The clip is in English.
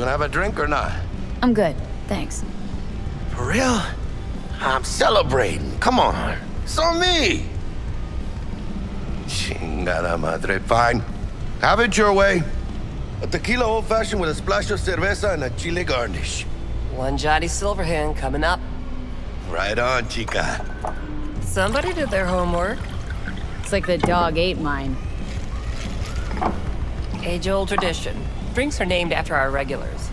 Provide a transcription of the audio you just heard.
gonna have a drink or not? I'm good, thanks. For real? I'm celebrating. Come on. So me. Chingada madre. Fine. Have it your way. A tequila old-fashioned with a splash of cerveza and a chile garnish. One Johnny Silverhand coming up. Right on, chica. Somebody did their homework. It's like the dog ate mine. Age-old tradition. Drinks are named after our regulars.